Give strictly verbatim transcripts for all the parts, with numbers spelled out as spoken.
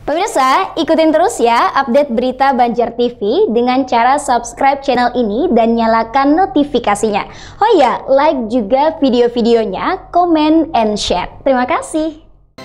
Pemirsa, ikutin terus ya update berita Banjar T V dengan cara subscribe channel ini dan nyalakan notifikasinya. Oh ya, like juga video-videonya, comment and share. Terima kasih.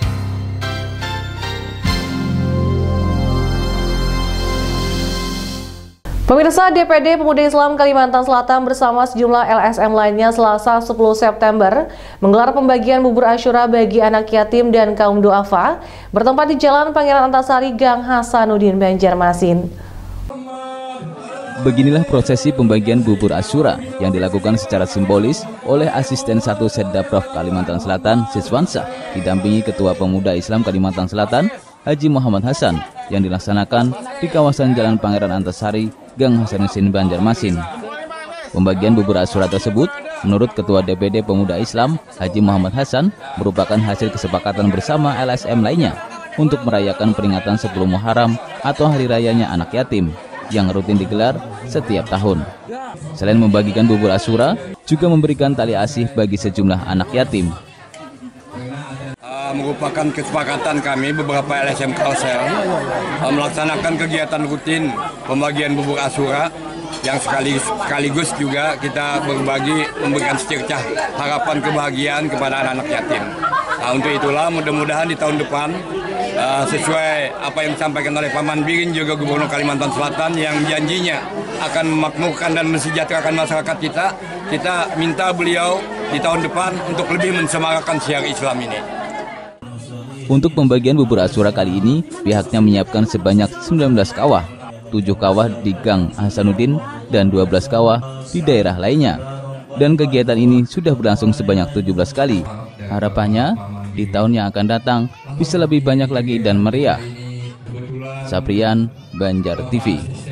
Pemirsa, D P D Pemuda Islam Kalimantan Selatan bersama sejumlah L S M lainnya Selasa sepuluh September menggelar pembagian bubur Asyura bagi anak yatim dan kaum duafa bertempat di Jalan Pangeran Antasari, Gang Hasanuddin, Banjarmasin. Beginilah prosesi pembagian bubur Asyura yang dilakukan secara simbolis oleh Asisten satu Setdaprov Kalimantan Selatan, Siswansyah, didampingi Ketua Pemuda Islam Kalimantan Selatan, Haji Muhammad Hasan, yang dilaksanakan di kawasan Jalan Pangeran Antasari, Gang Hasanuddin, Banjarmasin. Pembagian bubur Asyura tersebut, menurut Ketua D P D Pemuda Islam, Haji Muhammad Hasan, merupakan hasil kesepakatan bersama L S M lainnya untuk merayakan peringatan sepuluh Muharram atau Hari Rayanya Anak Yatim yang rutin digelar setiap tahun. Selain membagikan bubur Asyura, juga memberikan tali asih bagi sejumlah anak yatim. Merupakan kesepakatan kami beberapa L S M Kalsel uh, melaksanakan kegiatan rutin pembagian bubur Asyura yang sekaligus, sekaligus juga kita berbagi memberikan secercah harapan kebahagiaan kepada anak-anak yatim. Nah, untuk itulah mudah-mudahan di tahun depan uh, sesuai apa yang disampaikan oleh Paman Birin juga Gubernur Kalimantan Selatan yang janjinya akan memakmurkan dan mensejahterakan masyarakat kita, kita minta beliau di tahun depan untuk lebih mensemarakan syiar Islam ini. Untuk pembagian bubur Asyura kali ini, pihaknya menyiapkan sebanyak sembilan belas kawah, tujuh kawah di Gang Hasanuddin dan dua belas kawah di daerah lainnya. Dan kegiatan ini sudah berlangsung sebanyak tujuh belas kali. Harapannya, di tahun yang akan datang bisa lebih banyak lagi dan meriah. Saprian, Banjar T V.